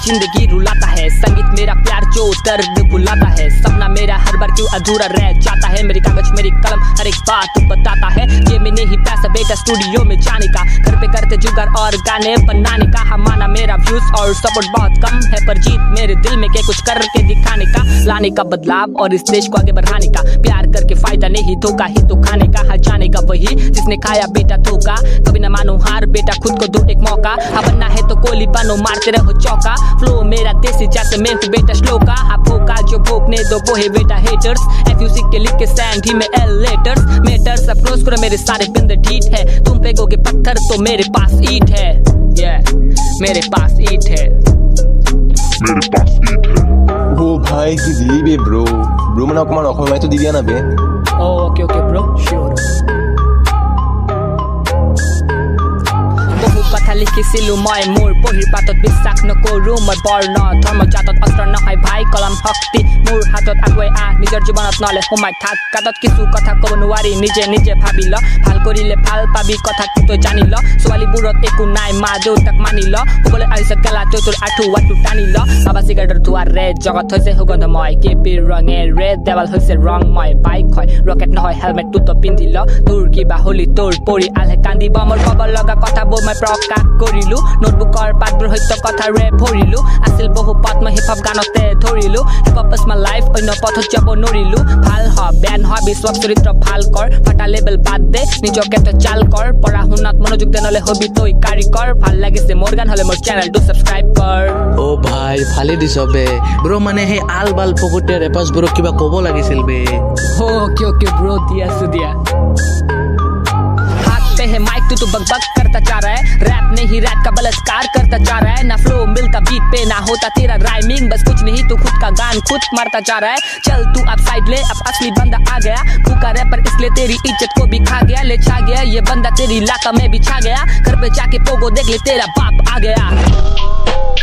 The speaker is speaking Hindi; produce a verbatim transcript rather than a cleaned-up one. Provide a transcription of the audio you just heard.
जिंदगी रुलाता है, संगीत मेरा प्यार जो दर्द बुलाता है। सपना मेरा हर बार क्यों अधूरा रह जाता है, मेरी कागज मेरी कलम हर एक बात बताता है। ये में नहीं पैसा बेटा स्टूडियो में जाने का, घर पे करते जुगाड़ और गाने बनाने का। हमारा मेरा व्यूज और सपोर्ट बहुत कम है, पर जीत मेरे दिल में के कुछ करके दिखाने का, लाने का बदलाव और इस देश को आगे बढ़ाने का। प्यार करके फायदा नहीं, धोखा ही तो खाने का। हाँ जाने का वही जिसने खाया बेटा धोखा, कभी ना मानो हार बेटा, खुद को दो एक मौका। हाँ बनना है तो गोली बनो, मारते रहो चौका। फ्लो मेरा देसी जैसे मैं हूँ बेटा श्लो का। हाँ भोका जो भोगने दो वो है बेटा हेटर्स, एफ यू सी के लिख के सैंड ही में एल लेटर्स। मेटर्स अप्रोच करो मेरे सारे बिंद ढीठ है, तुम फेंकोगे पत्थर तो मेरे पास ईंट है। yeah, मेरे पास ईंट है, मेरे पास ईंट है। ओ भाई কি দিলি বে ব্রো ব্রো মানে অকমান অসময় তো দিদিয়া না বে। Okay okay bro sure. বহু কথা লিখিছিলো মই মোৰ বহিৰ পাতত, বিশ্বাস নকৰো মই বৰ্ণ ধৰ্ম জাতত অস্ত্ৰ নহয় ভাই, কলম শক্তি মোৰ হাতত। আগুৱাই আহ নিজৰ জীৱনত নহলে সোমাই থাক গাতত, কিছু কথা ক'ব নোৱাৰি নিজে নিজে ভাবি ল। ভাল কৰিলে ভাল পাবি কথা তই জানি ল, ছোৱালীবোৰত একো নাই মা দেউতাক মানি ল। শুবলৈ আহিছে কেলা তই তোৰ আঁঠু আঁঠু টানি ল। বাবা চিগাৰেটৰ ধোঁৱাৰে জগত হৈছে সুগন্ধময়, কেপিৰ ৰঙেৰে দেৱাল হৈছে ৰংময়। বাইক হয় ৰকেট নহয় হেলমেটটো তই পিন্ধি ল, তোৰ কিবা হলি তোৰ পৰিয়ালহে কান্দিব। মোৰ ক'ব লগা কথাবোৰ মই প্ৰকাশ কৰিলো, নোটবুকৰ পাতবোৰ সত্য কথাৰে ভৰিলো। আছিল বহু পথ মই হিপ হপ গানতে ধৰিলো, hip hop is my life অন্য পথত যাব নোৱাৰিলো। ভাল হ বেয়া নহয় বিশ্বাস চৰিত্ৰ ভাল কৰ, ফাটা লেবেল বাদ দে নিজকে তই চাল কৰ। পঢ়া শুনাত মনোযোগ দে নহলে হবি তই কাৰিকৰ। ভাল লাগিছে মোৰ গান হলে মোৰ চেনেলটো ছাবস্ক্ৰাইব কৰ। ও ভাই ভালে দিছ বে ব্ৰ, মানে সেই আল বাল ফকটে ৰেপাৰ্ছ বোৰক কিবা ক'ব লাগিছিল বে। ओके ओके ब्रो दिया सुदिया। हाथ पे है माइक तू तो बक बक करता जा रहा है, रैप नहीं रैप का बलात्कार करता जा रहा है। ना फ्लो मिलता बीट पे ना होता तेरा राइमिंग, बस कुछ नहीं तू खुद का गान खुद मारता जा रहा है। चल तू अब साइड ले, अब असली बंदा आ गया। भूखा रैपर इसलिए तेरी इज्जत को भी खा गया, ले छा गया ये बंदा तेरी इलाका में भी छा गया। घर पे जाके पोगो देख ले तेरा बाप आ गया।